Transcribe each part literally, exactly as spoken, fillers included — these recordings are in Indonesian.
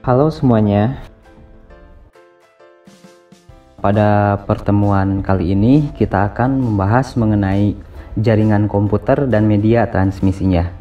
Halo semuanya. Pada pertemuan kali ini kita akan membahas mengenai jaringan komputer dan media transmisinya.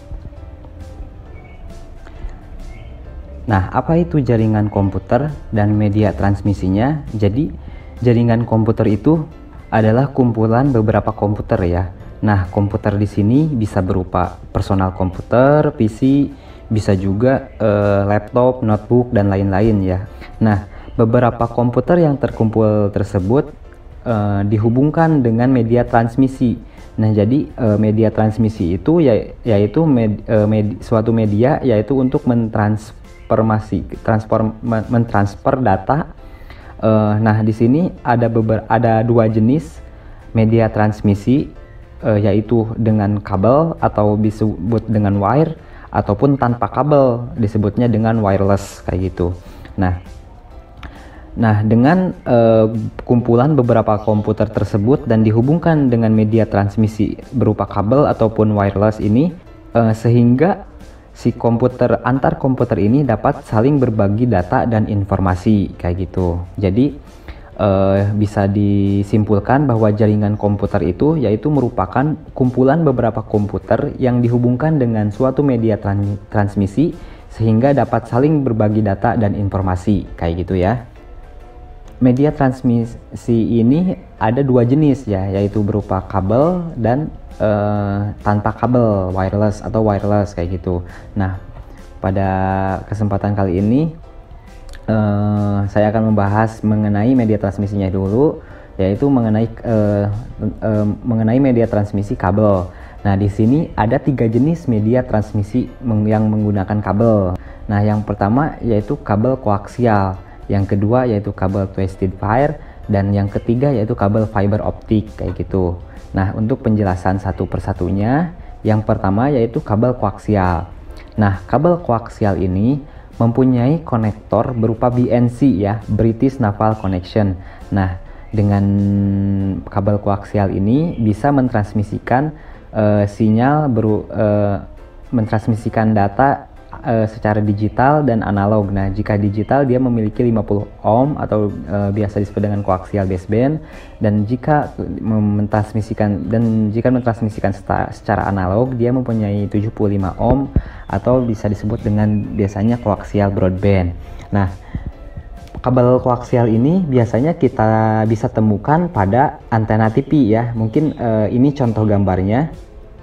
Nah, apa itu jaringan komputer dan media transmisinya? Jadi, jaringan komputer itu adalah kumpulan beberapa komputer ya. Nah, komputer di sini bisa berupa personal komputer, P C, bisa juga eh, laptop, notebook, dan lain-lain ya. Nah, beberapa komputer yang terkumpul tersebut eh, dihubungkan dengan media transmisi. Nah, jadi eh, media transmisi itu ya, yaitu med, eh, med, suatu media yaitu untuk mentransformasi, transform, mentransfer data. Eh, nah, di sini ada beber, ada dua jenis media transmisi, eh, yaitu dengan kabel atau disebut dengan wire, ataupun tanpa kabel disebutnya dengan wireless kayak gitu. Nah, nah dengan uh, kumpulan beberapa komputer tersebut dan dihubungkan dengan media transmisi berupa kabel ataupun wireless ini, uh, sehingga si komputer antar komputer ini dapat saling berbagi data dan informasi kayak gitu. Jadi Uh, bisa disimpulkan bahwa jaringan komputer itu yaitu merupakan kumpulan beberapa komputer yang dihubungkan dengan suatu media trans transmisi sehingga dapat saling berbagi data dan informasi kayak gitu ya. Media transmisi ini ada dua jenis ya, yaitu berupa kabel dan uh, tanpa kabel, wireless atau wireless kayak gitu. Nah, pada kesempatan kali ini Uh, saya akan membahas mengenai media transmisinya dulu, yaitu mengenai uh, uh, mengenai media transmisi kabel. Nah, di sini ada tiga jenis media transmisi meng yang menggunakan kabel. Nah, yang pertama yaitu kabel koaksial, yang kedua yaitu kabel twisted pair, dan yang ketiga yaitu kabel fiber optik kayak gitu. Nah, untuk penjelasan satu persatunya, yang pertama yaitu kabel koaksial. Nah, kabel koaksial ini mempunyai konektor berupa B N C ya, British Naval Connection. Nah, dengan kabel koaksial ini bisa mentransmisikan uh, sinyal beru, uh, mentransmisikan data uh, secara digital dan analog. Nah, jika digital dia memiliki lima puluh ohm atau uh, biasa disebut dengan koaksial baseband, dan jika mentransmisikan dan jika mentransmisikan secara analog dia mempunyai tujuh puluh lima ohm atau bisa disebut dengan biasanya koaksial broadband. Nah, kabel koaksial ini biasanya kita bisa temukan pada antena T V ya. Mungkin uh, ini contoh gambarnya.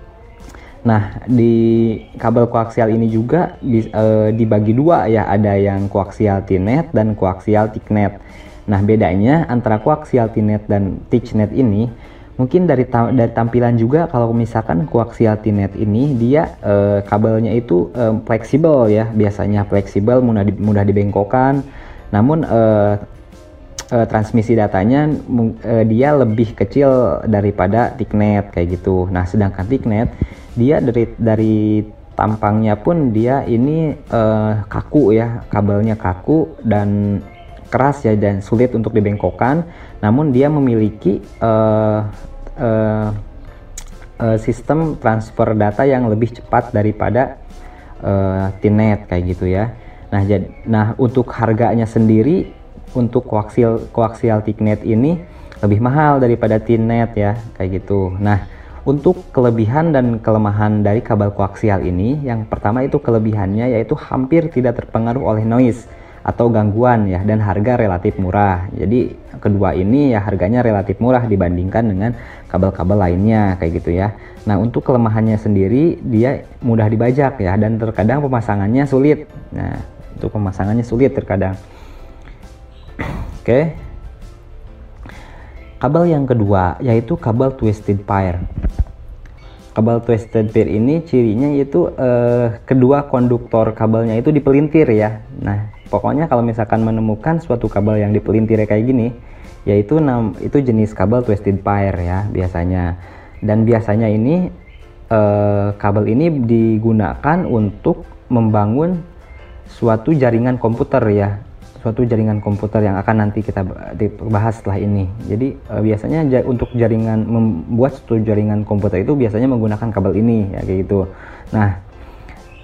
Nah, di kabel koaksial ini juga di, uh, dibagi dua ya, ada yang koaksial T-net dan koaksial Thicknet. Nah, bedanya antara koaksial T-net dan Thicknet ini mungkin dari, ta dari tampilan juga. Kalau misalkan koaksial T-net ini dia uh, kabelnya itu uh, fleksibel ya, biasanya fleksibel, mudah di mudah dibengkokkan. Namun uh, uh, transmisi datanya uh, dia lebih kecil daripada Thicknet kayak gitu. Nah, sedangkan Thicknet dia dari dari tampangnya pun dia ini uh, kaku ya, kabelnya kaku dan keras ya, dan sulit untuk dibengkokkan. Namun dia memiliki uh, uh, uh, sistem transfer data yang lebih cepat daripada uh, T-net kayak gitu ya. Nah, jadi, nah untuk harganya sendiri untuk koaksial koaksial Thicknet ini lebih mahal daripada T-net ya kayak gitu. Nah, untuk kelebihan dan kelemahan dari kabel koaksial ini, yang pertama itu kelebihannya yaitu hampir tidak terpengaruh oleh noise atau gangguan ya, dan harga relatif murah. Jadi kedua ini ya harganya relatif murah dibandingkan dengan kabel-kabel lainnya kayak gitu ya. Nah, untuk kelemahannya sendiri dia mudah dibajak ya, dan terkadang pemasangannya sulit. Nah, untuk pemasangannya sulit terkadang. Oke. Kabel yang kedua yaitu kabel twisted pair. Kabel twisted pair ini cirinya yaitu eh, kedua konduktor kabelnya itu dipelintir ya. Nah, pokoknya kalau misalkan menemukan suatu kabel yang dipelintir kayak gini, yaitu itu jenis kabel twisted pair ya biasanya. Dan biasanya ini eh, kabel ini digunakan untuk membangun suatu jaringan komputer ya, suatu jaringan komputer yang akan nanti kita bahas setelah ini. Jadi uh, biasanya ja untuk jaringan membuat suatu jaringan komputer itu biasanya menggunakan kabel ini ya kayak gitu. Nah,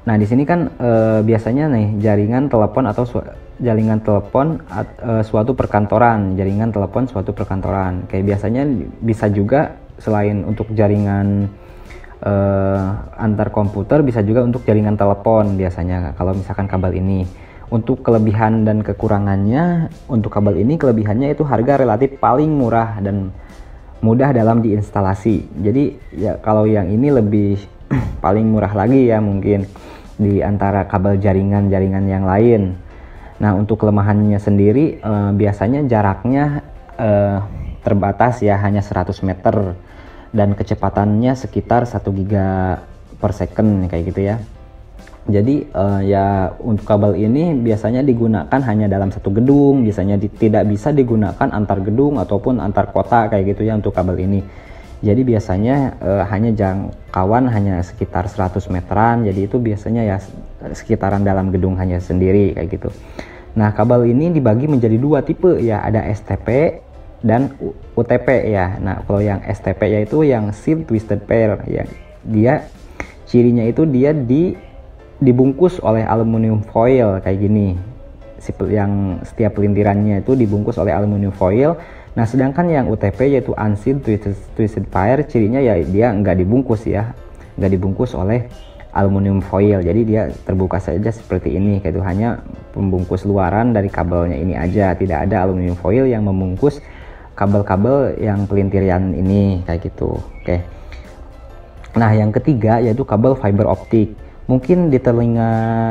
Nah, di sini kan e, biasanya nih jaringan telepon atau su jaringan telepon at, e, suatu perkantoran, jaringan telepon suatu perkantoran. Kayak biasanya bisa juga selain untuk jaringan e, antar komputer, bisa juga untuk jaringan telepon biasanya kalau misalkan kabel ini. Untuk kelebihan dan kekurangannya, untuk kabel ini kelebihannya itu harga relatif paling murah dan mudah dalam diinstalasi. Jadi ya kalau yang ini lebih paling murah lagi ya mungkin di antara kabel jaringan-jaringan yang lain. Nah, untuk kelemahannya sendiri eh, biasanya jaraknya eh, terbatas ya, hanya seratus meter dan kecepatannya sekitar satu giga per second kayak gitu ya. Jadi eh, ya untuk kabel ini biasanya digunakan hanya dalam satu gedung, biasanya di, tidak bisa digunakan antar gedung ataupun antar kota kayak gitu ya untuk kabel ini. Jadi biasanya eh, hanya jangkauan hanya sekitar seratus meteran, jadi itu biasanya ya sekitaran dalam gedung hanya sendiri kayak gitu. Nah, kabel ini dibagi menjadi dua tipe ya, ada S T P dan U T P ya. Nah, kalau yang S T P yaitu yang Sealed Twisted Pair ya, dia cirinya itu dia di dibungkus oleh aluminium foil kayak gini, yang setiap pelintirannya itu dibungkus oleh aluminium foil. Nah, sedangkan yang U T P yaitu Unsealed Twisted Pair, cirinya ya dia nggak dibungkus ya, nggak dibungkus oleh aluminium foil, jadi dia terbuka saja seperti ini, kayak itu hanya pembungkus luaran dari kabelnya ini aja, tidak ada aluminium foil yang membungkus kabel-kabel yang pelintirian ini kayak gitu. Oke. Nah, yang ketiga yaitu kabel fiber optik. Mungkin di telinga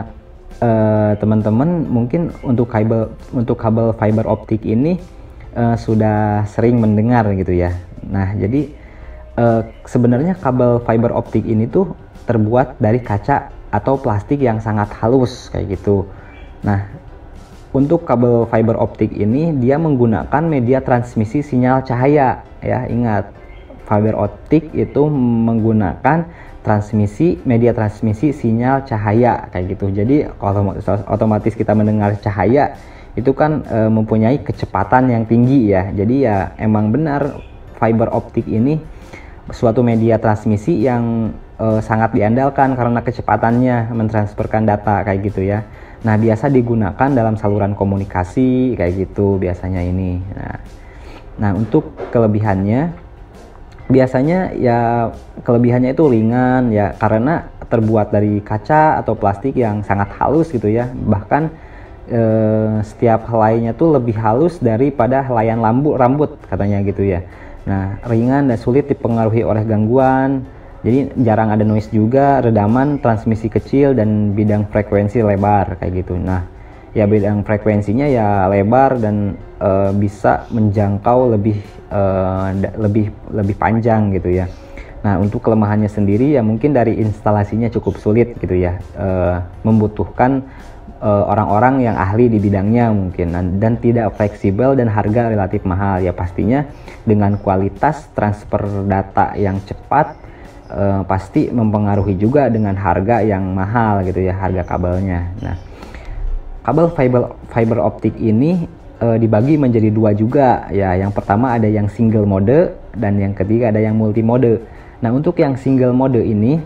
eh, teman-teman mungkin untuk kabel untuk kabel fiber optik ini Uh, sudah sering mendengar gitu ya. Nah, jadi uh, sebenarnya kabel fiber optik ini tuh terbuat dari kaca atau plastik yang sangat halus kayak gitu. Nah, untuk kabel fiber optik ini dia menggunakan media transmisi sinyal cahaya ya. Ingat, fiber optik itu menggunakan transmisi media transmisi sinyal cahaya kayak gitu. Jadi kalau otomatis kita mendengar cahaya itu kan e, mempunyai kecepatan yang tinggi ya. Jadi ya emang benar fiber optik ini suatu media transmisi yang e, sangat diandalkan karena kecepatannya mentransferkan data kayak gitu ya. Nah, biasa digunakan dalam saluran komunikasi kayak gitu biasanya ini. Nah, nah untuk kelebihannya biasanya ya kelebihannya itu ringan ya, karena terbuat dari kaca atau plastik yang sangat halus gitu ya. Bahkan Eh, setiap helainya tuh lebih halus daripada helaian lambu rambut katanya gitu ya. Nah, ringan dan sulit dipengaruhi oleh gangguan, jadi jarang ada noise juga, redaman, transmisi kecil, dan bidang frekuensi lebar kayak gitu. Nah, ya bidang frekuensinya ya lebar dan e, bisa menjangkau lebih e, lebih lebih panjang gitu ya. Nah, untuk kelemahannya sendiri ya mungkin dari instalasinya cukup sulit gitu ya, e, membutuhkan orang-orang yang ahli di bidangnya mungkin, dan tidak fleksibel dan harga relatif mahal ya. Pastinya dengan kualitas transfer data yang cepat eh, pasti mempengaruhi juga dengan harga yang mahal gitu ya, harga kabelnya. Nah, kabel fiber fiber optik ini eh, dibagi menjadi dua juga ya. Yang pertama ada yang single mode dan yang ketiga ada yang multi mode. Nah, untuk yang single mode ini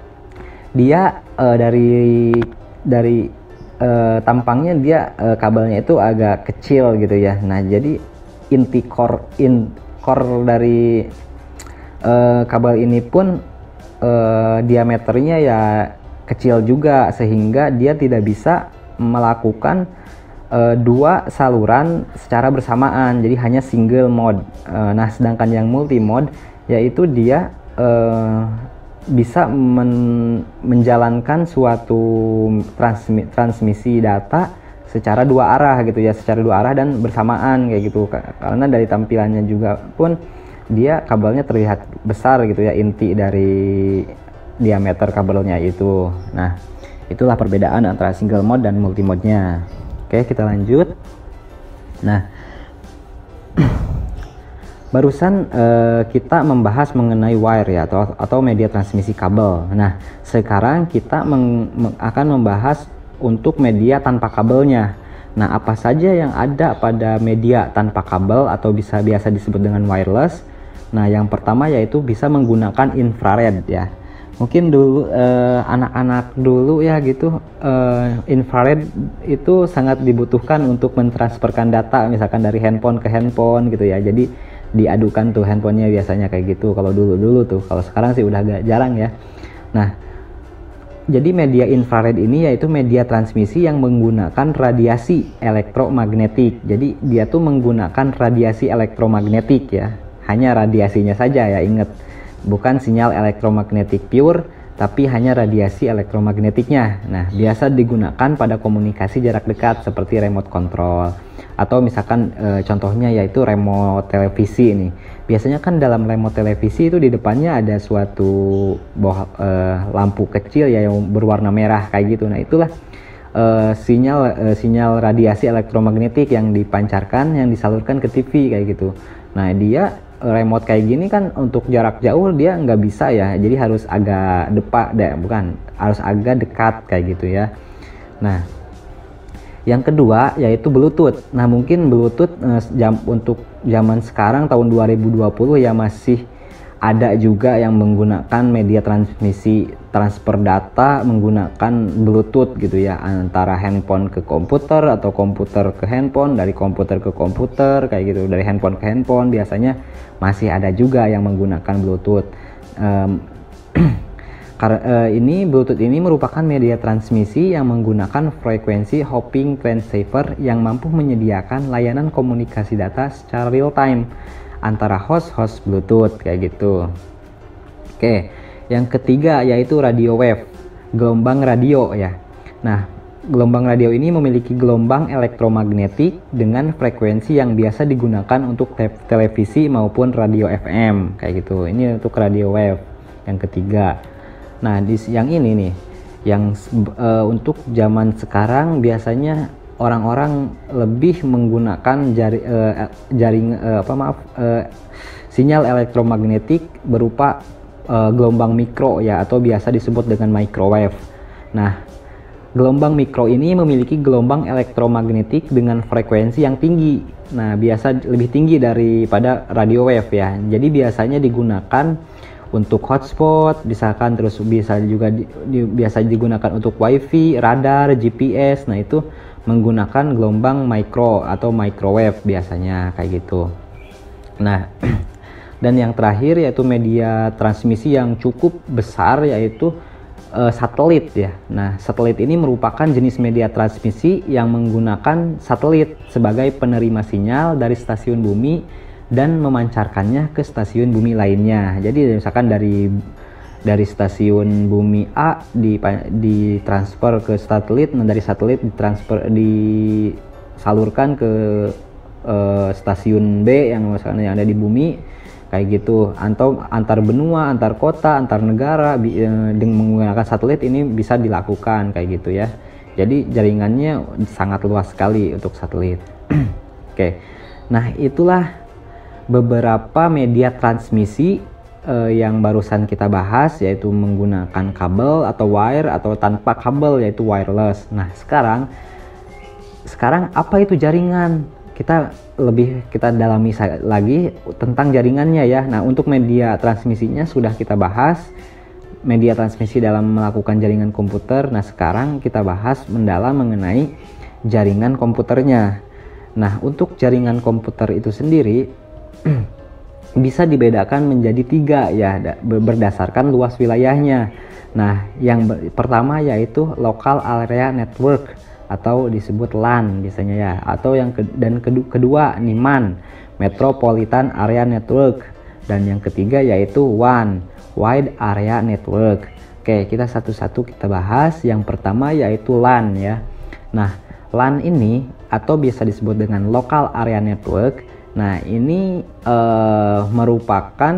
dia eh, dari dari Uh, tampangnya dia uh, kabelnya itu agak kecil gitu ya. Nah, jadi inti core in core dari uh, kabel ini pun uh, diameternya ya kecil juga, sehingga dia tidak bisa melakukan uh, dua saluran secara bersamaan, jadi hanya single mode. Uh, nah, sedangkan yang multi mode yaitu dia uh, bisa men menjalankan suatu transmi transmisi data secara dua arah gitu ya, secara dua arah dan bersamaan kayak gitu. Karena dari tampilannya juga pun dia kabelnya terlihat besar gitu ya, inti dari diameter kabelnya itu. Nah, itulah perbedaan antara single mode dan multi mode-nya. Oke, kita lanjut. Nah, barusan uh, kita membahas mengenai wire ya, atau atau media transmisi kabel. Nah, sekarang kita meng, meng, akan membahas untuk media tanpa kabelnya. Nah, apa saja yang ada pada media tanpa kabel atau bisa biasa disebut dengan wireless? Nah, yang pertama yaitu bisa menggunakan infrared ya. Mungkin dulu eh, anak-anak dulu ya gitu, eh, infrared itu sangat dibutuhkan untuk mentransferkan data misalkan dari handphone ke handphone gitu ya. Jadi diadukan tuh handphonenya biasanya kayak gitu kalau dulu-dulu tuh. Kalau sekarang sih udah agak jarang ya. Nah, jadi media infrared ini yaitu media transmisi yang menggunakan radiasi elektromagnetik. Jadi dia tuh menggunakan radiasi elektromagnetik ya. Hanya radiasinya saja ya, ingat. Bukan sinyal elektromagnetik pure, tapi hanya radiasi elektromagnetiknya. Nah, biasa digunakan pada komunikasi jarak dekat seperti remote control. Atau misalkan e, contohnya yaitu remote televisi nih. Biasanya kan dalam remote televisi itu di depannya ada suatu boh, e, lampu kecil ya yang berwarna merah kayak gitu. Nah, itulah e, sinyal e, sinyal radiasi elektromagnetik yang dipancarkan, yang disalurkan ke T V kayak gitu. Nah, dia remote kayak gini kan untuk jarak jauh dia nggak bisa ya, jadi harus agak depak deh, bukan, harus agak dekat kayak gitu ya. Nah, yang kedua yaitu Bluetooth. Nah, mungkin Bluetooth eh, jam, untuk zaman sekarang tahun dua ribu dua puluh ya masih ada juga yang menggunakan media transmisi transfer data menggunakan Bluetooth gitu ya, antara handphone ke komputer atau komputer ke handphone, dari komputer ke komputer kayak gitu, dari handphone ke handphone. Biasanya masih ada juga yang menggunakan Bluetooth. Um, karena uh, ini Bluetooth ini merupakan media transmisi yang menggunakan frekuensi hopping transceiver yang mampu menyediakan layanan komunikasi data secara real time antara host-host Bluetooth kayak gitu. Oke, yang ketiga yaitu radio wave, gelombang radio ya. Nah, gelombang radio ini memiliki gelombang elektromagnetik dengan frekuensi yang biasa digunakan untuk te televisi maupun radio F M kayak gitu. Ini untuk radio wave yang ketiga. Nah, di yang ini nih, yang uh, untuk zaman sekarang biasanya orang-orang lebih menggunakan jari, uh, jaring uh, apa maaf uh, sinyal elektromagnetik berupa uh, gelombang mikro ya, atau biasa disebut dengan microwave. Nah, gelombang mikro ini memiliki gelombang elektromagnetik dengan frekuensi yang tinggi. Nah, biasa lebih tinggi daripada radio wave ya. Jadi biasanya digunakan untuk hotspot, misalkan, terus bisa juga di, di, biasa digunakan untuk wifi, radar, G P S. Nah, itu menggunakan gelombang micro atau microwave biasanya kayak gitu. Nah, dan yang terakhir yaitu media transmisi yang cukup besar yaitu uh, satelit ya. Nah, satelit ini merupakan jenis media transmisi yang menggunakan satelit sebagai penerima sinyal dari stasiun bumi dan memancarkannya ke stasiun bumi lainnya. Jadi misalkan dari dari stasiun bumi A di ditransfer ke satelit, nah dari satelit ditransfer disalurkan ke uh, stasiun B yang misalkan yang ada di bumi kayak gitu. Atau antar benua, antar kota, antar negara uh, dengan menggunakan satelit ini bisa dilakukan kayak gitu ya. Jadi jaringannya sangat luas sekali untuk satelit. Oke. Nah, itulah beberapa media transmisi eh, yang barusan kita bahas, yaitu menggunakan kabel atau wire atau tanpa kabel yaitu wireless. Nah, sekarang sekarang apa itu jaringan? Kita lebih kita dalami lagi tentang jaringannya ya. Nah, untuk media transmisinya sudah kita bahas, media transmisi dalam melakukan jaringan komputer. Nah, sekarang kita bahas mendalam mengenai jaringan komputernya. Nah, untuk jaringan komputer itu sendiri bisa dibedakan menjadi tiga ya, berdasarkan luas wilayahnya. Nah, yang pertama yaitu local area network atau disebut LAN biasanya ya, atau yang ke dan kedua nih M A N, metropolitan area network, dan yang ketiga yaitu W A N, wide area network. Oke, kita satu-satu kita bahas. Yang pertama yaitu LAN ya. Nah, LAN ini atau bisa disebut dengan local area network. Nah, ini uh, merupakan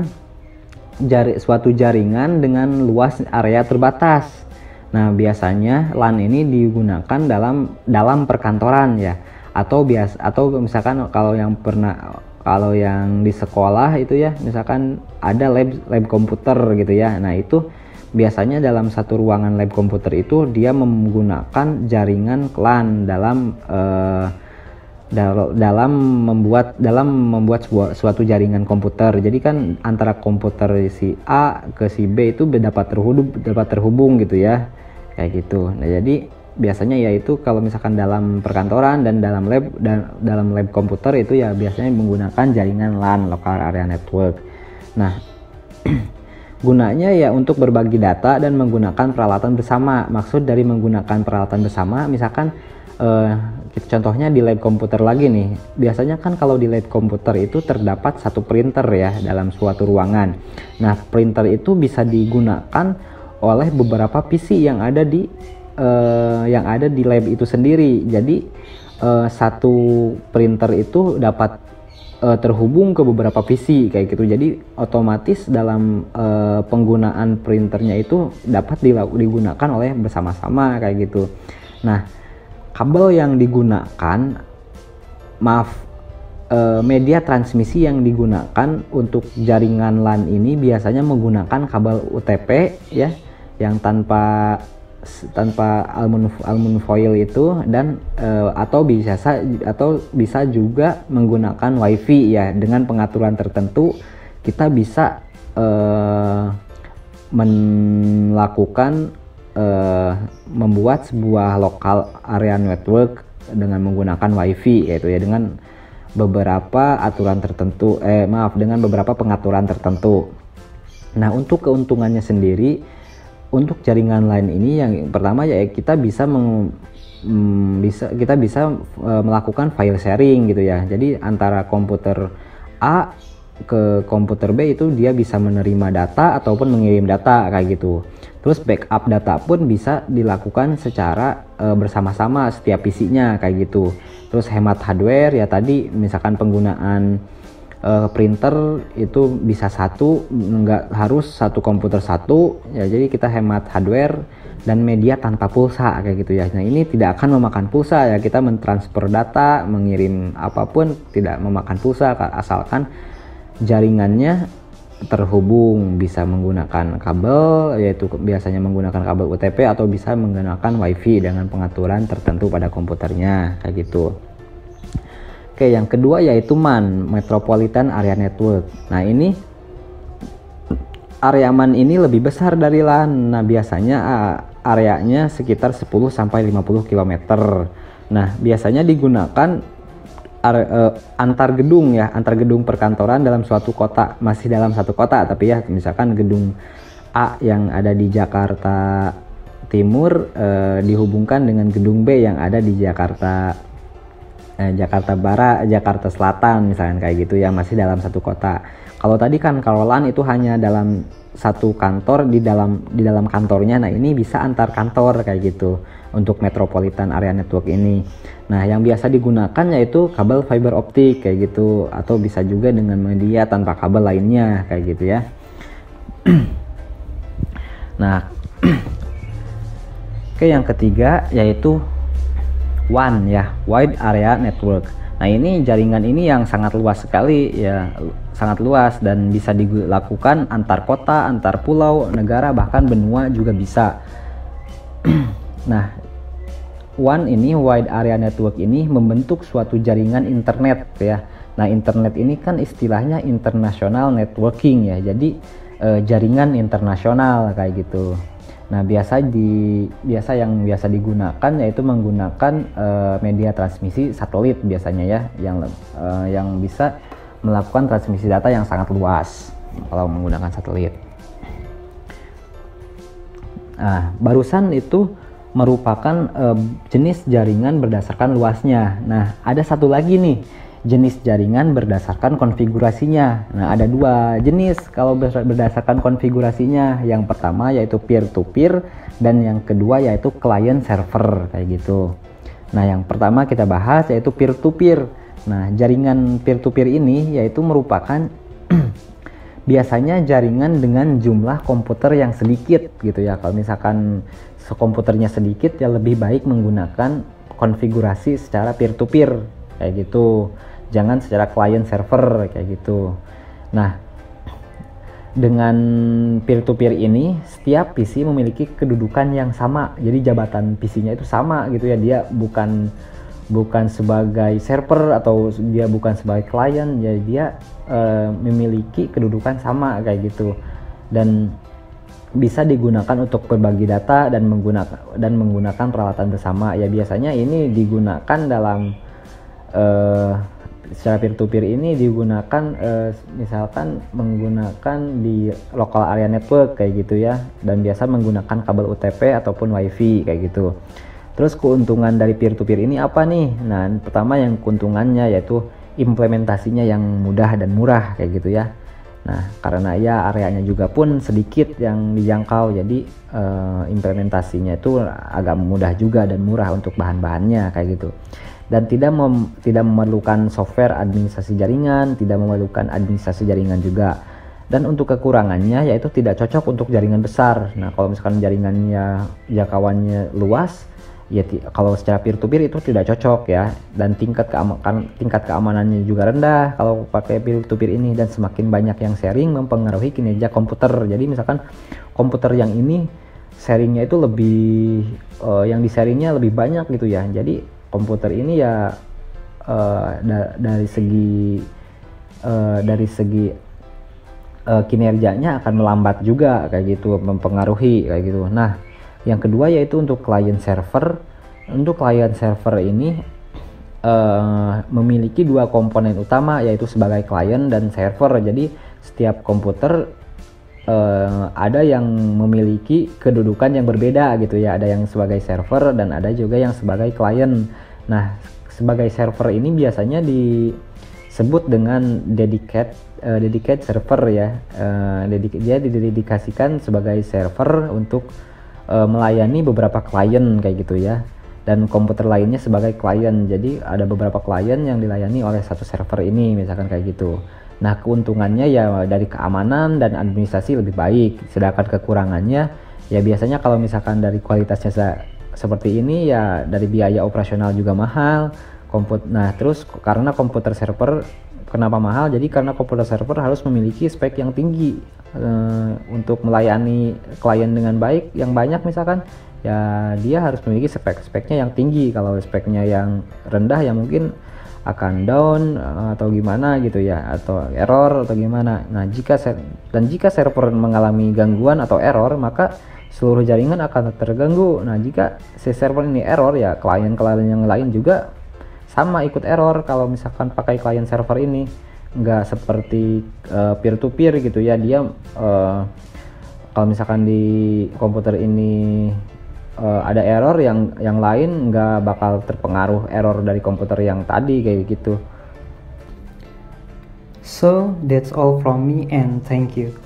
jari, suatu jaringan dengan luas area terbatas. Nah, biasanya LAN ini digunakan dalam dalam perkantoran ya, atau bias atau misalkan kalau yang pernah kalau yang di sekolah itu ya, misalkan ada lab lab komputer gitu ya. Nah, itu biasanya dalam satu ruangan lab komputer itu dia menggunakan jaringan LAN dalam uh, dalam membuat dalam membuat sebuah, suatu jaringan komputer. Jadi kan antara komputer si A ke si B itu dapat terhubung dapat terhubung gitu ya, kayak gitu. Nah jadi biasanya yaitu kalau misalkan dalam perkantoran dan dalam lab dan dalam lab komputer itu ya biasanya menggunakan jaringan LAN, Local Area Network. Nah gunanya ya untuk berbagi data dan menggunakan peralatan bersama. Maksud dari menggunakan peralatan bersama, misalkan Uh, contohnya di lab komputer lagi nih, biasanya kan kalau di lab komputer itu terdapat satu printer ya dalam suatu ruangan. Nah printer itu bisa digunakan oleh beberapa P C yang ada di uh, yang ada di lab itu sendiri. Jadi uh, satu printer itu dapat uh, terhubung ke beberapa P C kayak gitu. Jadi otomatis dalam uh, penggunaan printernya itu dapat digunakan oleh bersama-sama kayak gitu. Nah kabel yang digunakan, maaf, eh, media transmisi yang digunakan untuk jaringan LAN ini biasanya menggunakan kabel U T P ya, yang tanpa tanpa aluminium foil itu, dan eh, atau bisa atau bisa juga menggunakan WiFi ya. Dengan pengaturan tertentu kita bisa eh, melakukan Uh, membuat sebuah local area network dengan menggunakan WiFi, yaitu ya dengan beberapa aturan tertentu eh maaf dengan beberapa pengaturan tertentu. Nah untuk keuntungannya sendiri untuk jaringan LAN ini, yang pertama ya kita bisa meng, mm, bisa kita bisa uh, melakukan file sharing gitu ya. Jadi antara komputer A ke komputer B itu dia bisa menerima data ataupun mengirim data kayak gitu. Terus backup data pun bisa dilakukan secara e, bersama-sama setiap P C-nya kayak gitu. Terus hemat hardware ya tadi, misalkan penggunaan e, printer itu bisa satu, nggak harus satu komputer satu ya. Jadi kita hemat hardware dan media tanpa pulsa kayak gitu ya. Nah ini tidak akan memakan pulsa ya, kita mentransfer data, mengirim apapun tidak memakan pulsa asalkan jaringannya terhubung, bisa menggunakan kabel, yaitu biasanya menggunakan kabel U T P atau bisa menggunakan WiFi dengan pengaturan tertentu pada komputernya kayak gitu. Oke, yang kedua yaitu M A N, Metropolitan Area Network. Nah ini area M A N ini lebih besar dari LAN. Nah biasanya areanya sekitar sepuluh sampai lima puluh kilometer. Nah biasanya digunakan antar gedung ya, antar gedung perkantoran dalam suatu kota, masih dalam satu kota tapi ya, misalkan gedung A yang ada di Jakarta Timur eh, dihubungkan dengan gedung B yang ada di Jakarta eh, Jakarta Barat, Jakarta Selatan misalkan kayak gitu ya, masih dalam satu kota. Kalau tadi kan kalau LAN itu hanya dalam satu kantor, di dalam di dalam kantornya. Nah ini bisa antar kantor kayak gitu untuk Metropolitan Area Network ini. Nah yang biasa digunakan yaitu kabel fiber optik kayak gitu, atau bisa juga dengan media tanpa kabel lainnya kayak gitu ya. Nah oke, yang ketiga yaitu W A N ya, Wide Area Network. Nah ini jaringan ini yang sangat luas sekali ya, sangat luas dan bisa dilakukan antar kota, antar pulau, negara, bahkan benua juga bisa. Nah W A N ini, Wide Area Network ini membentuk suatu jaringan internet ya. Nah internet ini kan istilahnya international networking ya, jadi eh, jaringan internasional kayak gitu. Nah biasa di biasa yang biasa digunakan yaitu menggunakan eh, media transmisi satelit biasanya ya, yang eh, yang bisa melakukan transmisi data yang sangat luas kalau menggunakan satelit. Nah barusan itu merupakan e, jenis jaringan berdasarkan luasnya. Nah ada satu lagi nih, jenis jaringan berdasarkan konfigurasinya. Nah ada dua jenis kalau berdasarkan konfigurasinya. Yang pertama yaitu peer to peer dan yang kedua yaitu client server kayak gitu. Nah yang pertama kita bahas yaitu peer to peer. Nah jaringan peer to peer ini yaitu merupakan biasanya jaringan dengan jumlah komputer yang sedikit gitu ya. Kalau misalkan komputernya sedikit ya lebih baik menggunakan konfigurasi secara peer to peer kayak gitu, jangan secara client server kayak gitu. Nah dengan peer to peer ini setiap P C memiliki kedudukan yang sama, jadi jabatan P C-nya itu sama gitu ya, dia bukan bukan sebagai server atau dia bukan sebagai klien, jadi dia uh, memiliki kedudukan sama kayak gitu, dan bisa digunakan untuk berbagi data dan menggunakan dan menggunakan peralatan bersama. Ya biasanya ini digunakan dalam uh, secara peer to peer ini digunakan uh, misalkan menggunakan di local area network kayak gitu ya, dan biasa menggunakan kabel U T P ataupun WiFi kayak gitu. Terus keuntungan dari peer to peer ini apa nih? Nah, pertama yang keuntungannya yaitu implementasinya yang mudah dan murah kayak gitu ya. Nah, karena ya areanya juga pun sedikit yang dijangkau, jadi uh, implementasinya itu agak mudah juga dan murah untuk bahan-bahannya kayak gitu. Dan tidak mem, tidak memerlukan software administrasi jaringan, tidak memerlukan administrasi jaringan juga. Dan untuk kekurangannya yaitu tidak cocok untuk jaringan besar. Nah, kalau misalkan jaringannya jangkauannya luas, ya kalau secara peer to peer itu tidak cocok ya, dan tingkat keamanan tingkat keamanannya juga rendah kalau pakai peer to peer ini, dan semakin banyak yang sharing mempengaruhi kinerja komputer. Jadi misalkan komputer yang ini sharingnya itu lebih uh, yang di sharingnya lebih banyak gitu ya, jadi komputer ini ya uh, da dari segi uh, dari segi uh, kinerjanya akan melambat juga kayak gitu, mempengaruhi kayak gitu. Nah, yang kedua yaitu untuk client server. Untuk client server ini uh, memiliki dua komponen utama, yaitu sebagai client dan server. Jadi setiap komputer uh, ada yang memiliki kedudukan yang berbeda gitu ya. Ada yang sebagai server dan ada juga yang sebagai client. Nah, sebagai server ini biasanya disebut dengan dedicated uh, dedicated server ya. Uh, dedik dia didedikasikan sebagai server untuk Uh, melayani beberapa klien kayak gitu ya, dan komputer lainnya sebagai klien. Jadi ada beberapa klien yang dilayani oleh satu server ini misalkan kayak gitu. Nah, keuntungannya ya dari keamanan dan administrasi lebih baik, sedangkan kekurangannya ya biasanya kalau misalkan dari kualitasnya seperti ini ya dari biaya operasional juga mahal. Komput nah terus karena komputer server kenapa mahal? Jadi karena komputer server harus memiliki spek yang tinggi uh, untuk melayani klien dengan baik yang banyak misalkan, ya dia harus memiliki spek-speknya yang tinggi. Kalau speknya yang rendah ya mungkin akan down uh, atau gimana gitu ya, atau error atau gimana. Nah, jika dan jika server mengalami gangguan atau error, maka seluruh jaringan akan terganggu. Nah, jika si server ini error ya klien-klien yang lain juga sama ikut error. Kalau misalkan pakai client server ini nggak seperti uh, peer to peer gitu ya, dia uh, kalau misalkan di komputer ini uh, ada error, yang yang lain nggak bakal terpengaruh error dari komputer yang tadi kayak gitu. So that's all from me and thank you.